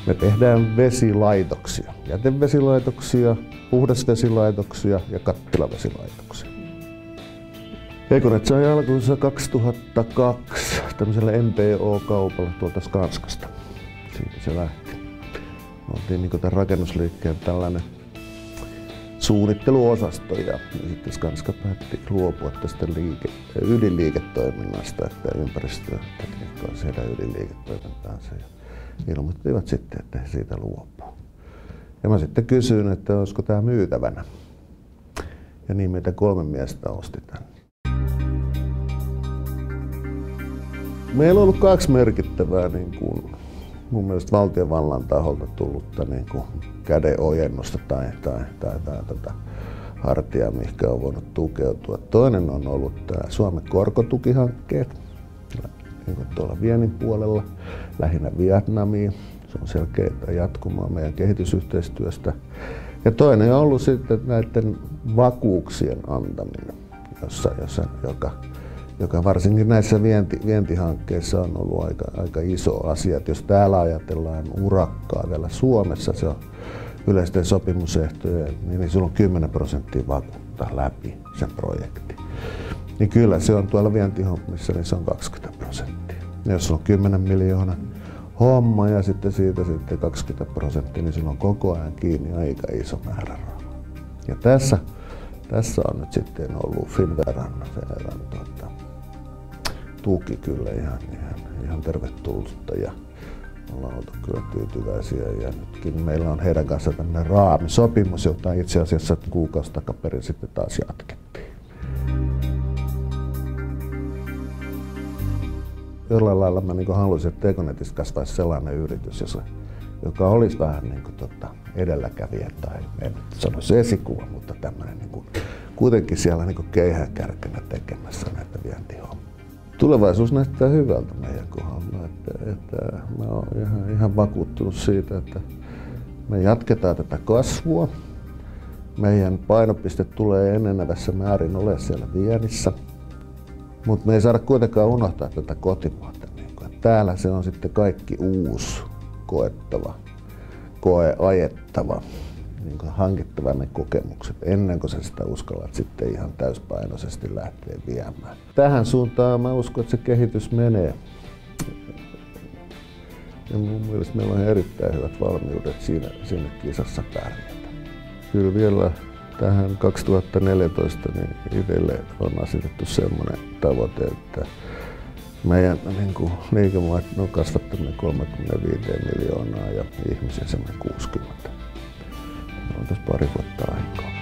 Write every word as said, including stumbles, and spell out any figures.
Me tehdään vesilaitoksia, jätevesilaitoksia, puhdasvesilaitoksia ja kattilavesilaitoksia. Econet sai alkuunsa kaksituhattakaksi tämmöisellä M P O-kaupalla tuolta Skanskasta. Siitä se lähti. Me oltiin niin tämän rakennusliikkeen tällainen suunnitteluosasto ja sitten Skanska päätti luopua tästä liike, ydinliiketoiminnasta, että ympäristötekniikka on siellä ydinliiketoimintaansa. Ja ilmoittivat sitten, että he siitä luopuu. Ja mä sitten kysyin, että olisiko tämä myytävänä. Ja niin meitä kolme miestä osti tän. Meillä on ollut kaksi merkittävää niin kuin, mun mielestä valtiovallan taholta tullutta niin kuin kädenojennusta tai, tai, tai, tai tätä hartiaa, mihinkä on voinut tukeutua. Toinen on ollut tämä Suomen korkotukihankkeet, niin kuin tuolla viennin puolella, lähinnä Vietnamiin. Se on selkeää jatkumoa meidän kehitysyhteistyöstä. Ja toinen on ollut sitten näiden vakuuksien antaminen, jossa, jossa, joka, joka varsinkin näissä vienti, vientihankkeissa on ollut aika, aika iso asia. Et jos täällä ajatellaan urakkaa täällä Suomessa, se on yleisten sopimusehtojen, niin sillä on kymmenen prosenttia vakuutta läpi sen projekti. Niin kyllä se on tuolla vientihommissa, niin se on kaksikymmentä prosenttia. Ja jos on kymmenen miljoonaa homma ja sitten siitä sitten kaksikymmentä prosenttia, niin sillä on koko ajan kiinni aika iso määrä rahaa. Ja tässä, tässä on nyt sitten ollut Finnveran, Finnveran tuota, tuki kyllä ihan, ihan, ihan tervetullutta ja ollaan oltu kyllä tyytyväisiä. Ja nytkin meillä on heidän kanssa tämmöinen raamisopimus, jota itse asiassa kuukausi takaperin sitten taas jatkettiin. Jollain lailla mä niin haluaisin, että Econetista kasvaisi sellainen yritys, joka olisi vähän niin kuin, tota, edelläkävijä tai en sanoisi esikuva, mutta tämmöinen niin kuin, kuitenkin siellä niin keihäänkärkenä tekemässä näitä vientihommia. Tulevaisuus näyttää hyvältä meidän kohdalla. Että, että mä oon ihan, ihan vakuuttunut siitä, että me jatketaan tätä kasvua. Meidän painopiste tulee enenevässä määrin ole siellä viennissä. Mutta me ei saada kuitenkaan unohtaa tätä kotimaata. Täällä se on sitten kaikki uusi, koettava, koeajettava, niin hankittava ne kokemukset ennen kuin sä sitä uskallat sitten ihan täyspainoisesti lähteä viemään. Tähän suuntaan mä uskon, että se kehitys menee. Ja mun mielestä meillä on erittäin hyvät valmiudet siinä, siinä kisassa pärjätä. Kyllä vielä tähän kaksituhattaneljätoista niin itselle on asetettu semmoinen tavoite, että meidän niin kuin, liikevaihdon kasvattaminen kolmekymmentäviisi miljoonaa ja ihmisiä semmoinen kuusikymmentä. On tässä pari vuotta aikaa.